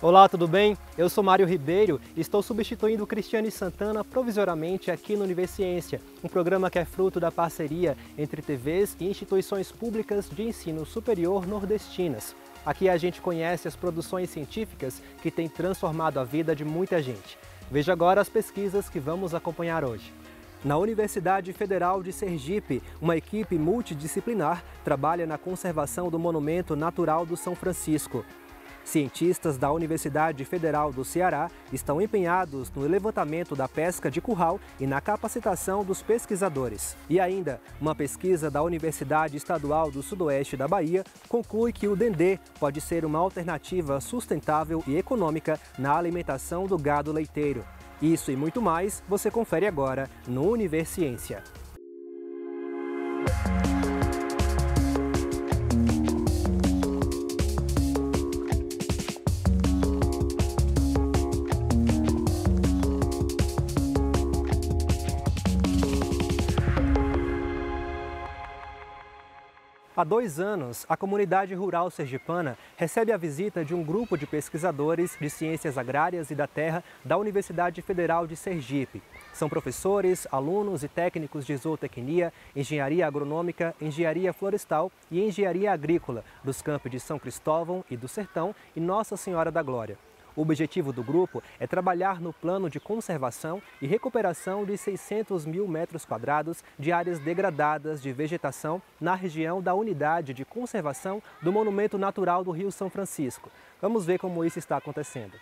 Olá, tudo bem? Eu sou Mário Ribeiro e estou substituindo Cristiane Santana provisoriamente aqui no Universiência, um programa que é fruto da parceria entre TVs e instituições públicas de ensino superior nordestinas. Aqui a gente conhece as produções científicas que têm transformado a vida de muita gente. Veja agora as pesquisas que vamos acompanhar hoje. Na Universidade Federal de Sergipe, uma equipe multidisciplinar trabalha na conservação do Monumento Natural do São Francisco. Cientistas da Universidade Federal do Ceará estão empenhados no levantamento da pesca de curral e na capacitação dos pesquisadores. E ainda, uma pesquisa da Universidade Estadual do Sudoeste da Bahia conclui que o dendê pode ser uma alternativa sustentável e econômica na alimentação do gado leiteiro. Isso e muito mais você confere agora no Universiência. Há 2 anos, a comunidade rural sergipana recebe a visita de um grupo de pesquisadores de ciências agrárias e da terra da Universidade Federal de Sergipe. São professores, alunos e técnicos de zootecnia, engenharia agronômica, engenharia florestal e engenharia agrícola dos campos de São Cristóvão e do Sertão e Nossa Senhora da Glória. O objetivo do grupo é trabalhar no plano de conservação e recuperação de 600 mil metros quadrados de áreas degradadas de vegetação na região da Unidade de Conservação do Monumento Natural do Rio São Francisco. Vamos ver como isso está acontecendo.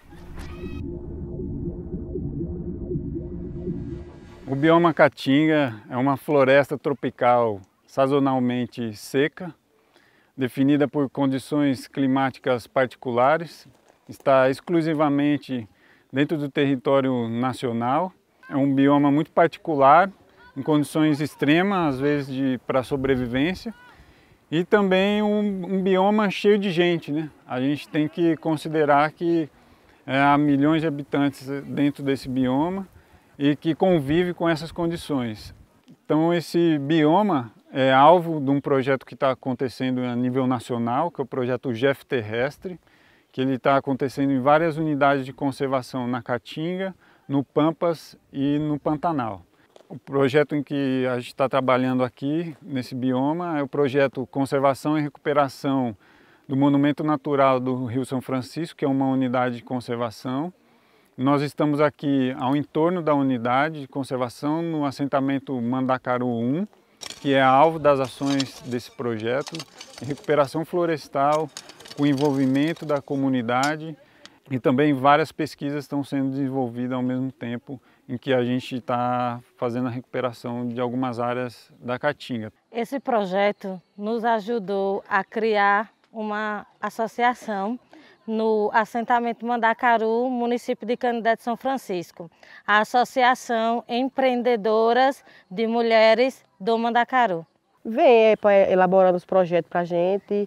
O bioma Caatinga é uma floresta tropical sazonalmente seca, definida por condições climáticas particulares. Está exclusivamente dentro do território nacional. É um bioma muito particular, em condições extremas, às vezes para sobrevivência. E também um bioma cheio de gente, né? A gente tem que considerar que há milhões de habitantes dentro desse bioma e que convive com essas condições. Então esse bioma é alvo de um projeto que está acontecendo a nível nacional, que é o projeto GEF Terrestre, que ele está acontecendo em várias unidades de conservação na Caatinga, no Pampas e no Pantanal. O projeto em que a gente está trabalhando aqui, nesse bioma, é o projeto Conservação e Recuperação do Monumento Natural do Rio São Francisco, que é uma unidade de conservação. Nós estamos aqui ao entorno da unidade de conservação, no assentamento Mandacaru 1, que é alvo das ações desse projeto de recuperação florestal, o envolvimento da comunidade e também várias pesquisas estão sendo desenvolvidas ao mesmo tempo em que a gente está fazendo a recuperação de algumas áreas da Caatinga. Esse projeto nos ajudou a criar uma associação no assentamento Mandacaru, município de Canindé de São Francisco, a Associação Empreendedoras de Mulheres do Mandacaru. Vem elaborando os projetos para a gente,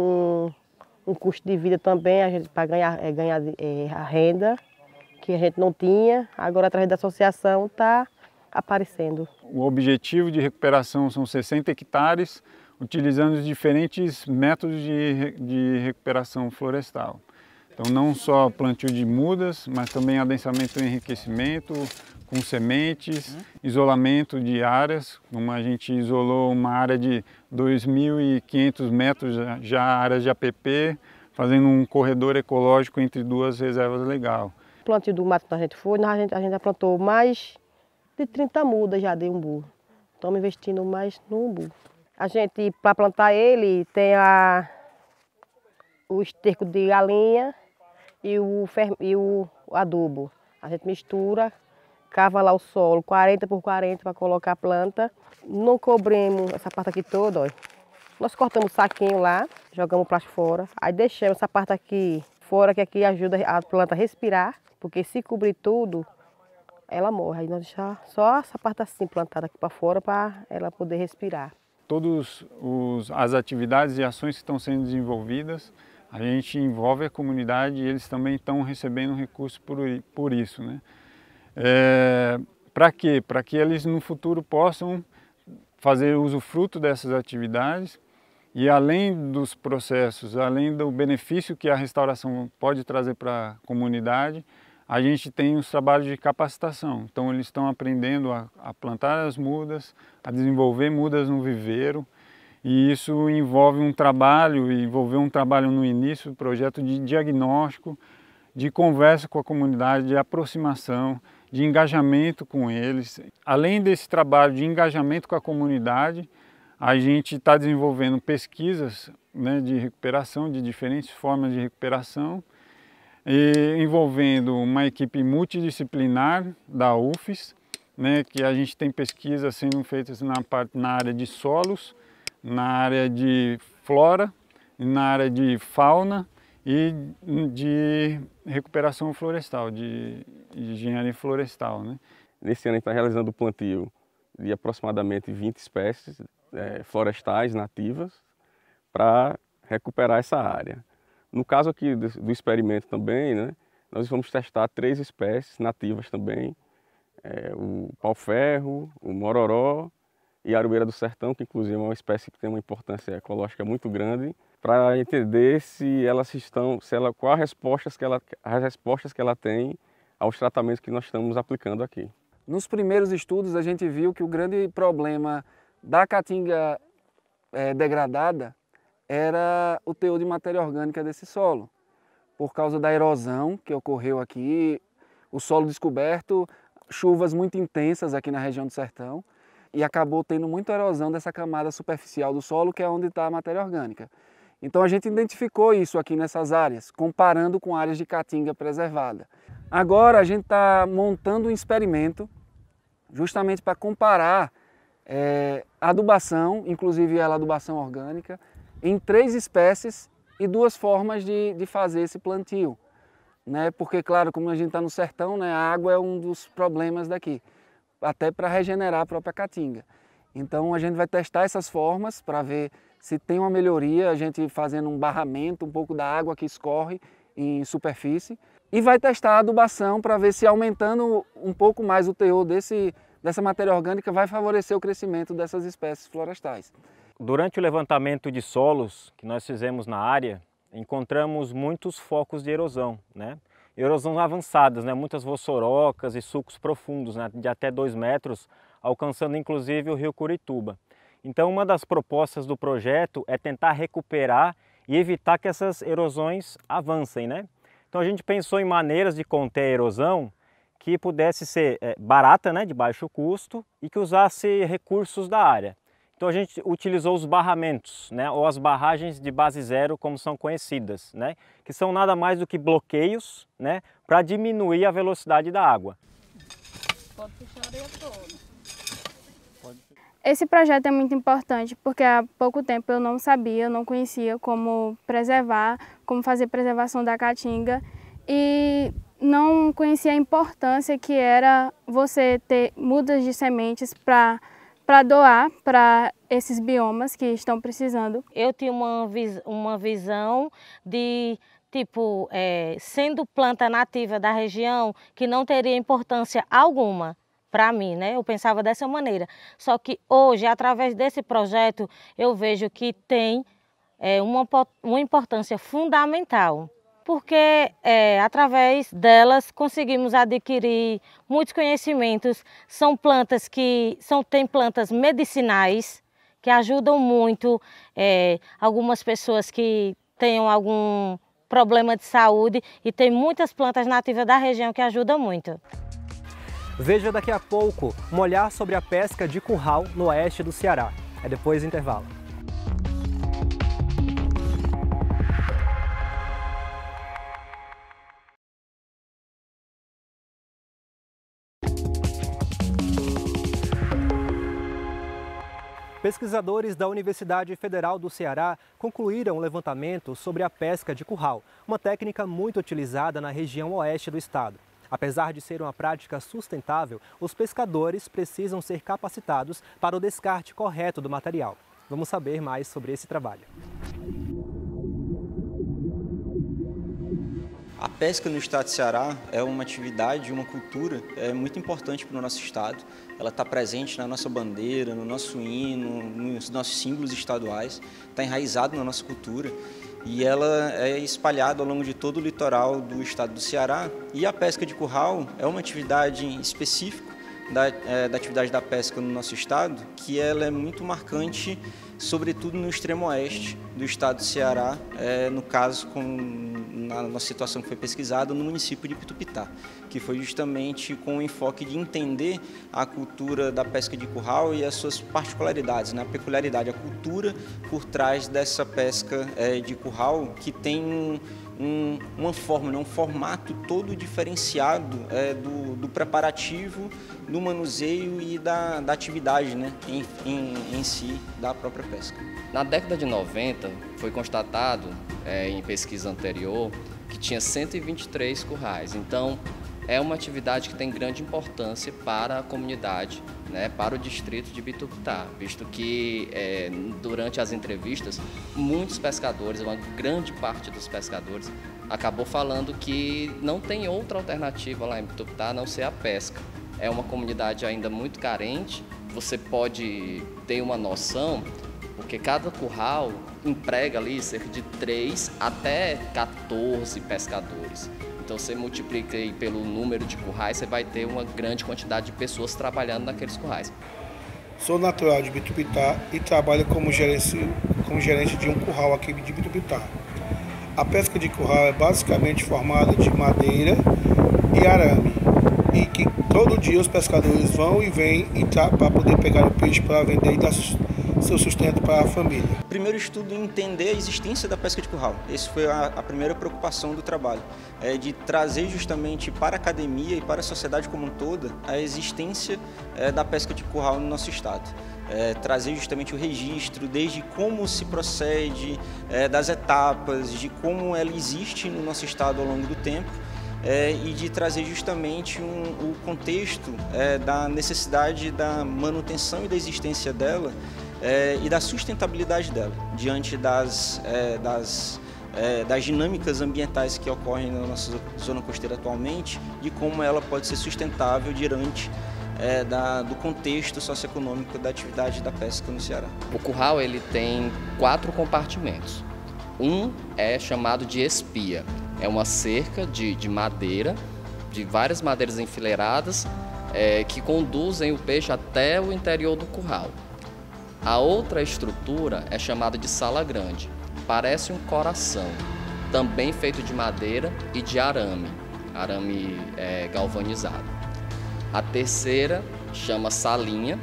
um custo de vida também, para ganhar a renda, que a gente não tinha, agora através da associação está aparecendo. O objetivo de recuperação são 60 hectares, utilizando os diferentes métodos de recuperação florestal. Então não só plantio de mudas, mas também adensamento e enriquecimento, com sementes, isolamento de áreas, como a gente isolou uma área de 2.500 metros, já áreas de APP, fazendo um corredor ecológico entre 2 reservas legais. O plantio do mato que a gente foi, a gente já plantou mais de 30 mudas já de umbu. Estamos investindo mais no umbu. A gente, para plantar ele, tem o esterco de galinha e o adubo. A gente mistura, cava lá o solo 40 por 40 para colocar a planta. Não cobrimos essa parte aqui toda, ó. Nós cortamos o saquinho lá, jogamos o plástico fora. Aí deixamos essa parte aqui fora, que aqui ajuda a planta a respirar, porque se cobrir tudo, ela morre. Aí nós deixamos só essa parte assim plantada aqui para fora para ela poder respirar. Todas as atividades e ações que estão sendo desenvolvidas, a gente envolve a comunidade e eles também estão recebendo recursos por isso, né? Para quê? Para que eles no futuro possam fazer usufruto dessas atividades E além dos processos, além do benefício que a restauração pode trazer para a comunidade, a gente tem os trabalhos de capacitação. Então eles estão aprendendo a plantar as mudas, a desenvolver mudas no viveiro, e isso envolveu um trabalho no início do projeto de diagnóstico, de conversa com a comunidade, de aproximação, de engajamento com eles. Além desse trabalho de engajamento com a comunidade, a gente está desenvolvendo pesquisas, né, de recuperação, de diferentes formas de recuperação, envolvendo uma equipe multidisciplinar da UFES, né, que a gente tem pesquisas sendo feitas na área de solos, na área de flora, na área de fauna e de recuperação florestal, de engenharia florestal, né? Nesse ano a gente está realizando o plantio de aproximadamente 20 espécies florestais nativas para recuperar essa área. No caso aqui do experimento também, né, nós vamos testar 3 espécies nativas também, o pau-ferro, o mororó e a aroeira do sertão, que inclusive é uma espécie que tem uma importância ecológica muito grande, para entender quais as respostas que ela tem aos tratamentos que nós estamos aplicando aqui. Nos primeiros estudos a gente viu que o grande problema da caatinga degradada era o teor de matéria orgânica desse solo. Por causa da erosão que ocorreu aqui, o solo descoberto, chuvas muito intensas aqui na região do sertão, e acabou tendo muita erosão dessa camada superficial do solo, que é onde está a matéria orgânica. Então a gente identificou isso aqui nessas áreas, comparando com áreas de caatinga preservada. Agora a gente está montando um experimento justamente para comparar a adubação, inclusive a adubação orgânica, em 3 espécies e 2 formas de fazer esse plantio, né? Porque, claro, como a gente está no sertão, né, a água é um dos problemas daqui, até para regenerar a própria caatinga. Então a gente vai testar essas formas para ver se tem uma melhoria, a gente fazendo um barramento, um pouco da água que escorre em superfície, e vai testar a adubação para ver se aumentando um pouco mais o teor dessa matéria orgânica vai favorecer o crescimento dessas espécies florestais. Durante o levantamento de solos que nós fizemos na área, encontramos muitos focos de erosão, né? Erosão avançadas, né? Muitas vossorocas e sulcos profundos, né? De até 2 metros, alcançando inclusive o rio Curituba. Então uma das propostas do projeto é tentar recuperar e evitar que essas erosões avancem, né? Então a gente pensou em maneiras de conter a erosão que pudesse ser barata, né? De baixo custo e que usasse recursos da área. Então a gente utilizou os barramentos, né, ou as barragens de base zero, como são conhecidas, né, que são nada mais do que bloqueios, né, para diminuir a velocidade da água. Pode puxar a areia toda. Esse projeto é muito importante porque há pouco tempo eu não sabia, eu não conhecia como preservar, como fazer preservação da caatinga e não conhecia a importância que era você ter mudas de sementes para doar para esses biomas que estão precisando. Eu tinha uma visão de, tipo, sendo planta nativa da região, que não teria importância alguma para mim, né? Eu pensava dessa maneira. Só que hoje, através desse projeto, eu vejo que tem uma importância fundamental. Porque através delas conseguimos adquirir muitos conhecimentos. São plantas tem plantas medicinais que ajudam muito algumas pessoas que tenham algum problema de saúde e tem muitas plantas nativas da região que ajudam muito. Veja daqui a pouco um olhar sobre a pesca de curral no oeste do Ceará. É depois do intervalo. Pesquisadores da Universidade Federal do Ceará concluíram um levantamento sobre a pesca de curral, uma técnica muito utilizada na região oeste do estado. Apesar de ser uma prática sustentável, os pescadores precisam ser capacitados para o descarte correto do material. Vamos saber mais sobre esse trabalho. A pesca no estado de Ceará é uma atividade, uma cultura muito importante para o nosso estado. Ela está presente na nossa bandeira, no nosso hino, nos nossos símbolos estaduais, está enraizada na nossa cultura e ela é espalhada ao longo de todo o litoral do estado do Ceará. E a pesca de curral é uma atividade específica da atividade da pesca no nosso estado, que ela é muito marcante, sobretudo no extremo oeste do estado do Ceará, no caso, na nossa situação que foi pesquisada, no município de Pitupitá, que foi justamente com o enfoque de entender a cultura da pesca de curral e as suas particularidades, né? A peculiaridade, a cultura por trás dessa pesca de curral, que tem uma forma, né? Um formato todo diferenciado do preparativo, do manuseio e da atividade, né? em si da própria pesca. Na década de 90 foi constatado em pesquisa anterior que tinha 123 currais. Então é uma atividade que tem grande importância para a comunidade, né, para o distrito de Pitupitá, visto que durante as entrevistas muitos pescadores, uma grande parte dos pescadores, acabou falando que não tem outra alternativa lá em Pitupitá a não ser a pesca. É uma comunidade ainda muito carente, você pode ter uma noção, porque cada curral emprega ali cerca de 3 até 14 pescadores. Então você multiplica aí pelo número de currais, você vai ter uma grande quantidade de pessoas trabalhando naqueles currais. Sou natural de Pitupitá e trabalho como gerente de um curral aqui de Pitupitá. A pesca de curral é basicamente formada de madeira e arame, e que todo dia os pescadores vão e vêm para poder pegar o peixe para vender e dar seu sustento para a família. O primeiro estudo é entender a existência da pesca de curral. Essa foi a primeira preocupação do trabalho, de trazer justamente para a academia e para a sociedade como um todo a existência da pesca de curral no nosso estado. Trazer justamente o registro, desde como se procede, das etapas, de como ela existe no nosso estado ao longo do tempo, e de trazer justamente o contexto da necessidade da manutenção e da existência dela e da sustentabilidade dela, diante das dinâmicas ambientais que ocorrem na nossa zona costeira atualmente, de como ela pode ser sustentável diante do contexto socioeconômico da atividade da pesca no Ceará. O curral ele tem 4 compartimentos. Um é chamado de espia, é uma cerca de madeira, de várias madeiras enfileiradas, que conduzem o peixe até o interior do curral. A outra estrutura é chamada de sala grande, parece um coração, também feito de madeira e de arame galvanizado. A terceira chama salinha,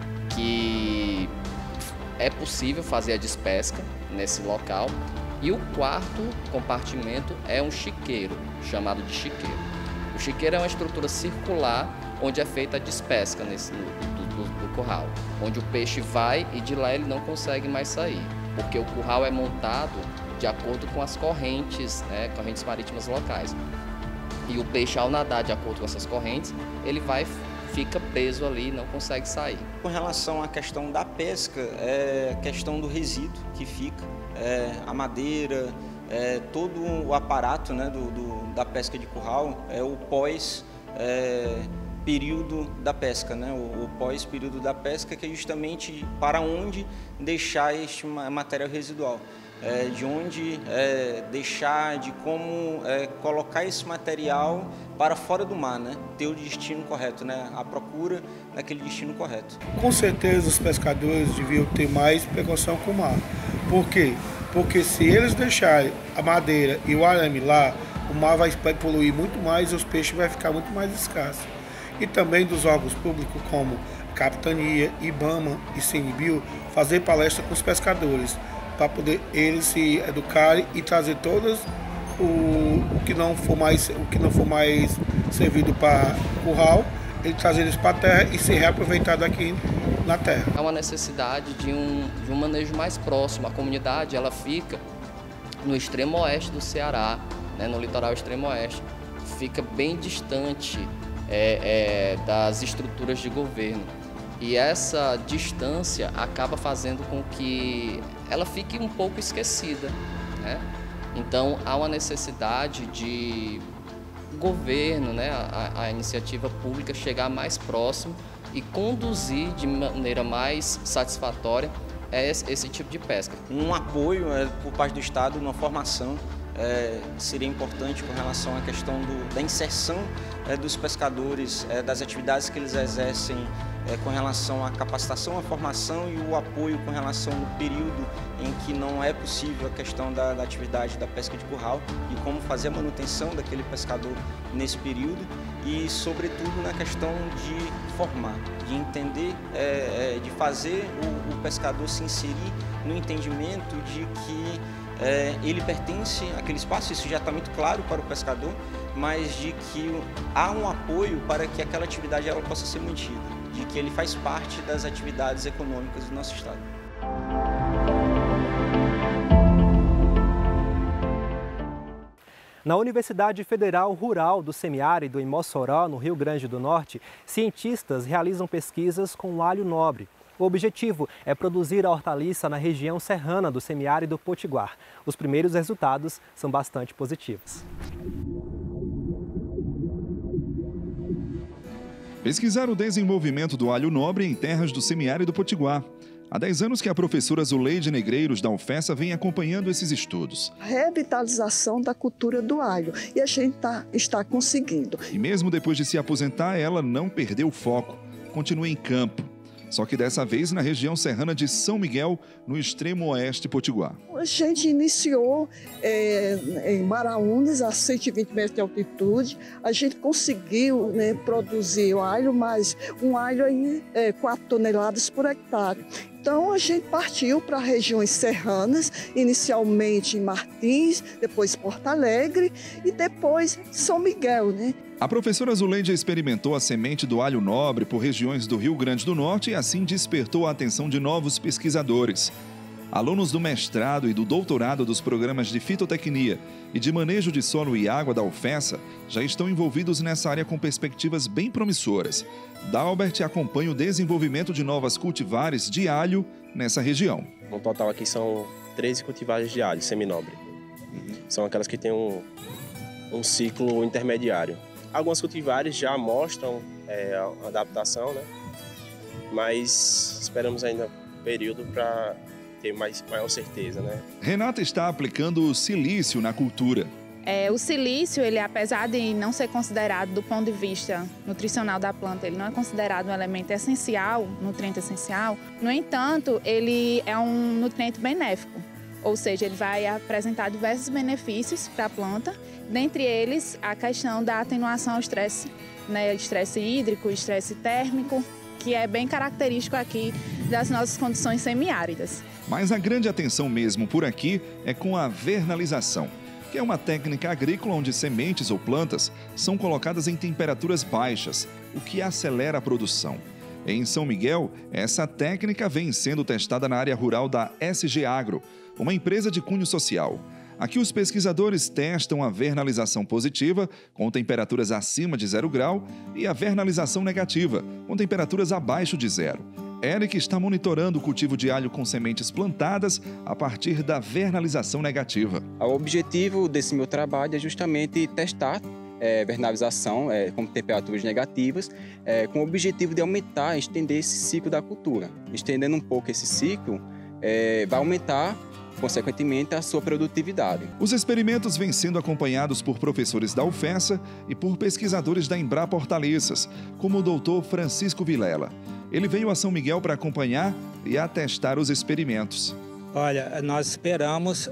que é possível fazer a despesca nesse local. E o quarto compartimento é um chiqueiro, chamado de chiqueiro. O chiqueiro é uma estrutura circular onde é feita a despesca do curral, onde o peixe vai e de lá ele não consegue mais sair, porque o curral é montado de acordo com as correntes, correntes marítimas locais. E o peixe, ao nadar de acordo com essas correntes, ele fica preso ali e não consegue sair. Com relação à questão da pesca, é a questão do resíduo que fica, a madeira, todo o aparato, né, da pesca de curral, o pós período da pesca, né, o pós período da pesca, que é justamente para onde deixar este material residual. De onde deixar, de como colocar esse material para fora do mar, né? Ter o destino correto, né? A procura daquele destino correto. Com certeza os pescadores deviam ter mais precaução com o mar. Por quê? Porque se eles deixarem a madeira e o arame lá, o mar vai poluir muito mais e os peixes vão ficar muito mais escassos. E também dos órgãos públicos como Capitania, IBAMA e CNBio fazer palestra com os pescadores, para poder eles se educarem e trazer todas o que não for mais servido para curral, ele trazer eles para a terra e ser reaproveitado aqui na terra. Há uma necessidade de um manejo mais próximo. A comunidade ela fica no extremo oeste do Ceará, né, no litoral extremo oeste, fica bem distante das estruturas de governo. E essa distância acaba fazendo com que ela fique um pouco esquecida, né? Então, há uma necessidade de o governo, né, a iniciativa pública chegar mais próximo e conduzir de maneira mais satisfatória esse tipo de pesca. Um apoio por parte do Estado, uma formação, seria importante com relação à questão da inserção dos pescadores, das atividades que eles exercem, com relação à capacitação, à formação e o apoio com relação no período em que não é possível a questão da atividade da pesca de curral e como fazer a manutenção daquele pescador nesse período e, sobretudo, na questão de formar, de entender, de fazer o pescador se inserir no entendimento de que ele pertence àquele espaço, isso já está muito claro para o pescador, mas de que há um apoio para que aquela atividade ela possa ser mantida, de que ele faz parte das atividades econômicas do nosso estado. Na Universidade Federal Rural do Semiárido, em Mossoró, no Rio Grande do Norte, cientistas realizam pesquisas com alho nobre. O objetivo é produzir a hortaliça na região serrana do Semiárido Potiguar. Os primeiros resultados são bastante positivos. Pesquisar o desenvolvimento do alho nobre em terras do Semiárido Potiguar. Há 10 anos que a professora Zuleide Negreiros da UFESA vem acompanhando esses estudos. Revitalização da cultura do alho, e a gente está conseguindo. E mesmo depois de se aposentar, ela não perdeu o foco, continua em campo. Só que dessa vez na região serrana de São Miguel, no extremo oeste potiguar. A gente iniciou em Maraúnas, a 120 metros de altitude. A gente conseguiu, né, produzir o alho, mas um alho aí 4 toneladas por hectare. Então a gente partiu para regiões serranas, inicialmente em Martins, depois Porto Alegre e depois São Miguel, né? A professora Zuleide experimentou a semente do alho nobre por regiões do Rio Grande do Norte e assim despertou a atenção de novos pesquisadores. Alunos do mestrado e do doutorado dos programas de fitotecnia e de manejo de solo e água da UFESA já estão envolvidos nessa área com perspectivas bem promissoras. Dalbert acompanha o desenvolvimento de novas cultivares de alho nessa região. No total aqui são 13 cultivares de alho seminobre. São aquelas que têm um ciclo intermediário. Algumas cultivares já mostram a adaptação, né? Mas esperamos ainda um período para ter maior certeza, né? Renata está aplicando o silício na cultura. O silício, ele, apesar de não ser considerado do ponto de vista nutricional da planta, ele não é considerado um elemento essencial, nutriente essencial. No entanto, ele é um nutriente benéfico, ou seja, ele vai apresentar diversos benefícios para a planta, dentre eles a questão da atenuação ao estresse, né, estresse hídrico, estresse térmico, que é bem característico aqui das nossas condições semiáridas. Mas a grande atenção mesmo por aqui é com a vernalização, que é uma técnica agrícola onde sementes ou plantas são colocadas em temperaturas baixas, o que acelera a produção. Em São Miguel, essa técnica vem sendo testada na área rural da SG Agro, uma empresa de cunho social. Aqui os pesquisadores testam a vernalização positiva, com temperaturas acima de 0 grau, e a vernalização negativa, com temperaturas abaixo de 0. Eric está monitorando o cultivo de alho com sementes plantadas a partir da vernalização negativa. O objetivo desse meu trabalho é justamente testar vernalização com temperaturas negativas, com o objetivo de aumentar, estender esse ciclo da cultura. Estendendo um pouco esse ciclo, vai aumentar, consequentemente, a sua produtividade. Os experimentos vêm sendo acompanhados por professores da UFESA e por pesquisadores da Embrapa Hortaliças, como o doutor Francisco Vilela. Ele veio a São Miguel para acompanhar e atestar os experimentos. Olha, nós esperamos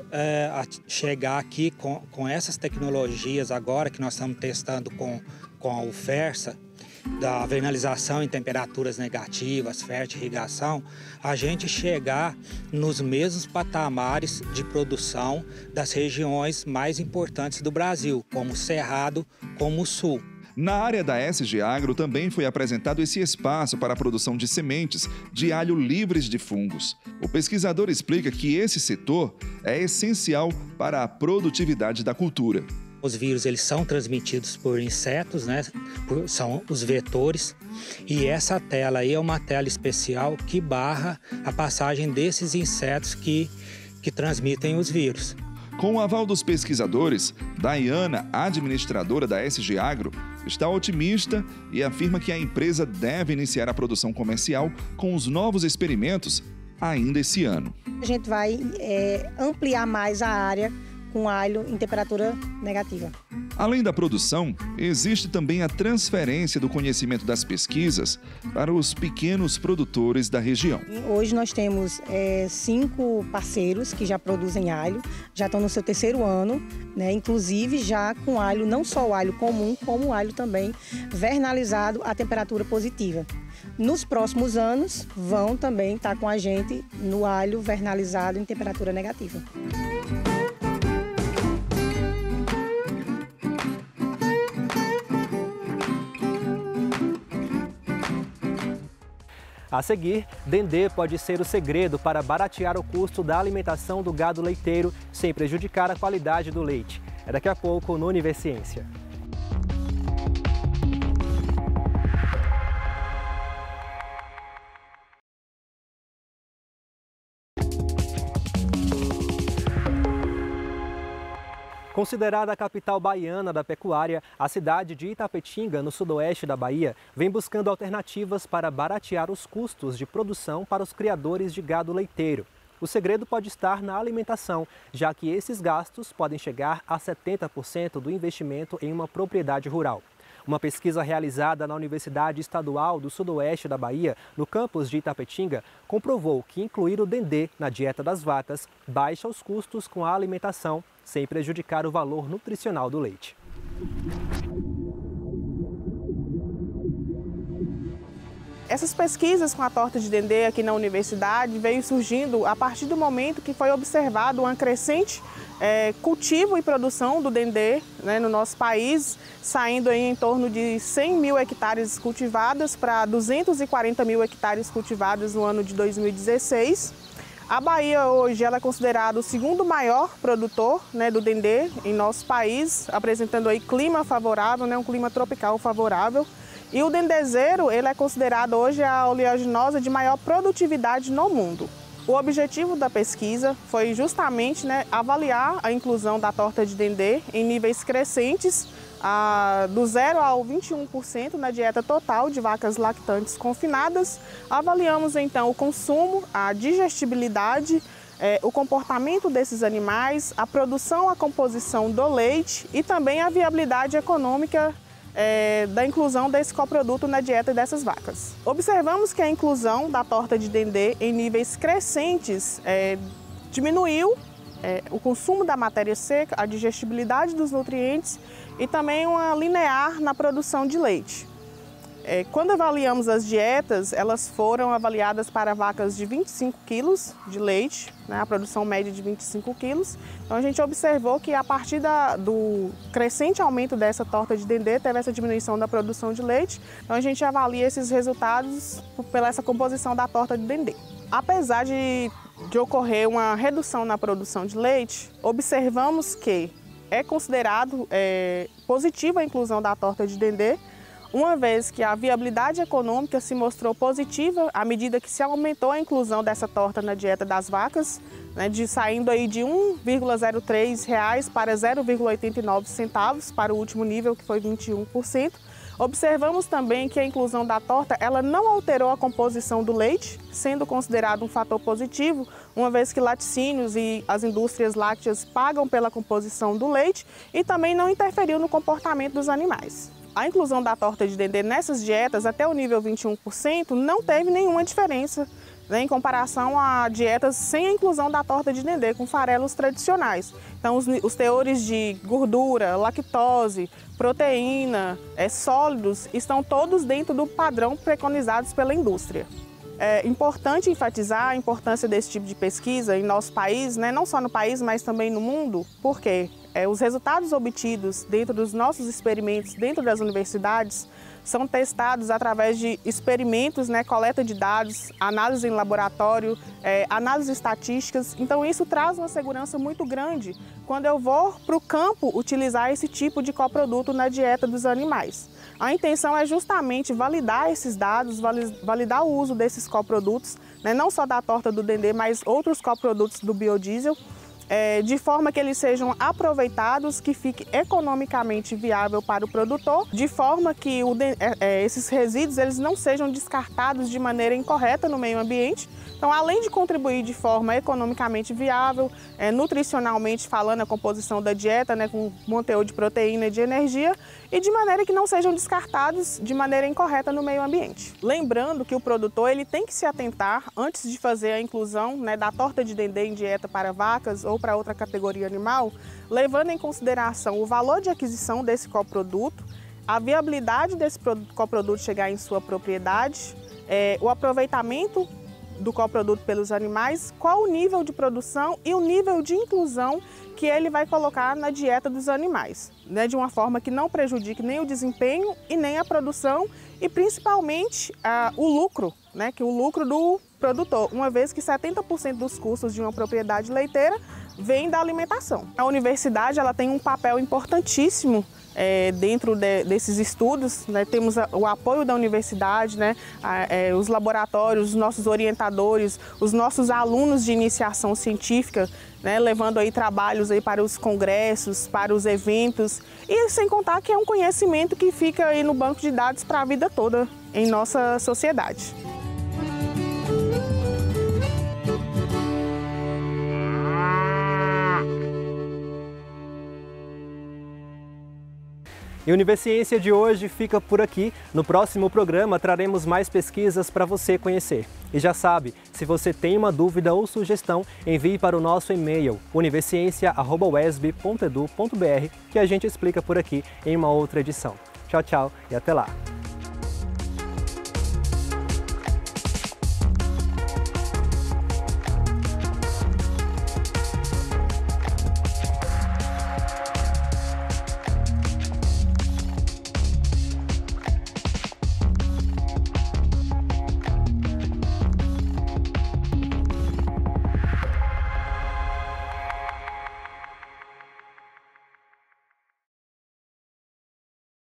chegar aqui com essas tecnologias agora que nós estamos testando com a UFESA, da vernalização em temperaturas negativas, fertirrigação, a gente chegar nos mesmos patamares de produção das regiões mais importantes do Brasil, como o Cerrado, como o Sul. Na área da SG Agro também foi apresentado esse espaço para a produção de sementes de alho livres de fungos. O pesquisador explica que esse setor é essencial para a produtividade da cultura. Os vírus eles são transmitidos por insetos, né? São os vetores, e essa tela aí é uma tela especial que barra a passagem desses insetos que transmitem os vírus. Com o aval dos pesquisadores, Dayana, administradora da SG Agro, está otimista e afirma que a empresa deve iniciar a produção comercial com os novos experimentos ainda esse ano. A gente vai ampliar mais a área com alho em temperatura negativa. Além da produção, existe também a transferência do conhecimento das pesquisas para os pequenos produtores da região. Hoje nós temos 5 parceiros que já produzem alho, já estão no seu 3º ano, né? Inclusive já com alho, não só o alho comum, como o alho também vernalizado a temperatura positiva. Nos próximos anos vão também estar com a gente no alho vernalizado em temperatura negativa. A seguir, Dendê pode ser o segredo para baratear o custo da alimentação do gado leiteiro sem prejudicar a qualidade do leite. É daqui a pouco no Univerciência. Considerada a capital baiana da pecuária, a cidade de Itapetinga, no sudoeste da Bahia, vem buscando alternativas para baratear os custos de produção para os criadores de gado leiteiro. O segredo pode estar na alimentação, já que esses gastos podem chegar a 70% do investimento em uma propriedade rural. Uma pesquisa realizada na Universidade Estadual do Sudoeste da Bahia, no campus de Itapetinga, comprovou que incluir o dendê na dieta das vacas baixa os custos com a alimentação, sem prejudicar o valor nutricional do leite. Essas pesquisas com a torta de dendê aqui na universidade veio surgindo a partir do momento que foi observado uma crescente cultivo e produção do dendê, né, no nosso país, saindo aí em torno de 100 mil hectares cultivadas para 240 mil hectares cultivadas no ano de 2016. A Bahia hoje ela é considerada o 2º maior produtor, né, do dendê em nosso país, apresentando aí clima favorável, né, um clima tropical favorável. E o dendezeiro ele é considerado hoje a oleaginosa de maior produtividade no mundo. O objetivo da pesquisa foi justamente, né, avaliar a inclusão da torta de dendê em níveis crescentes, do 0 ao 21% na dieta total de vacas lactantes confinadas. Avaliamos então o consumo, a digestibilidade, o comportamento desses animais, a produção, a composição do leite e também a viabilidade econômica da inclusão desse coproduto na dieta dessas vacas. Observamos que a inclusão da torta de dendê em níveis crescentes diminuiu o consumo da matéria seca, a digestibilidade dos nutrientes e também uma linear na produção de leite. Quando avaliamos as dietas, elas foram avaliadas para vacas de 25 quilos de leite, né, a produção média de 25 quilos. Então a gente observou que a partir do crescente aumento dessa torta de dendê, teve essa diminuição da produção de leite. Então a gente avalia esses resultados pela essa composição da torta de dendê. Apesar de ocorrer uma redução na produção de leite, observamos que é considerado positiva a inclusão da torta de dendê, uma vez que a viabilidade econômica se mostrou positiva à medida que se aumentou a inclusão dessa torta na dieta das vacas, né, saindo aí de R$ 1,03 para 0,89 centavos para o último nível, que foi 21%. Observamos também que a inclusão da torta ela não alterou a composição do leite, sendo considerado um fator positivo, uma vez que laticínios e as indústrias lácteas pagam pela composição do leite e também não interferiu no comportamento dos animais. A inclusão da torta de dendê nessas dietas, até o nível 21%, não teve nenhuma diferença, né, em comparação a dietas sem a inclusão da torta de dendê, com farelos tradicionais. Então, os teores de gordura, lactose, proteína, sólidos, estão todos dentro do padrão preconizados pela indústria. É importante enfatizar a importância desse tipo de pesquisa em nosso país, né, não só no país, mas também no mundo, porque os resultados obtidos dentro dos nossos experimentos, dentro das universidades, são testados através de experimentos, né, coleta de dados, análise em laboratório, análises estatísticas. Então isso traz uma segurança muito grande quando eu vou para o campo utilizar esse tipo de coproduto na dieta dos animais. A intenção é justamente validar esses dados, validar o uso desses coprodutos, né, não só da torta do dendê, mas outros coprodutos do biodiesel, de forma que eles sejam aproveitados, que fique economicamente viável para o produtor, de forma que esses resíduos eles não sejam descartados de maneira incorreta no meio ambiente. Então, além de contribuir de forma economicamente viável, nutricionalmente falando, a composição da dieta, né, com conteúdo de proteína e de energia, e de maneira que não sejam descartados de maneira incorreta no meio ambiente. Lembrando que o produtor ele tem que se atentar, antes de fazer a inclusão, né, da torta de dendê em dieta para vacas ou para outra categoria animal, levando em consideração o valor de aquisição desse coproduto, a viabilidade desse coproduto chegar em sua propriedade, o aproveitamento do coproduto pelos animais, qual o nível de produção e o nível de inclusão que ele vai colocar na dieta dos animais, né, de uma forma que não prejudique nem o desempenho e nem a produção e principalmente o lucro, né, que o lucro do produtor, uma vez que 70% dos custos de uma propriedade leiteira vem da alimentação. A universidade ela tem um papel importantíssimo dentro desses estudos, né? Temos o apoio da universidade, né? Os laboratórios, os nossos orientadores, os nossos alunos de iniciação científica, né? Levando aí trabalhos aí para os congressos, para os eventos e sem contar que é um conhecimento que fica aí no banco de dados para a vida toda em nossa sociedade. E o Univerciência de hoje fica por aqui. No próximo programa traremos mais pesquisas para você conhecer. E já sabe, se você tem uma dúvida ou sugestão, envie para o nosso e-mail univerciencia@uesb.edu.br que a gente explica por aqui em uma outra edição. Tchau, tchau e até lá!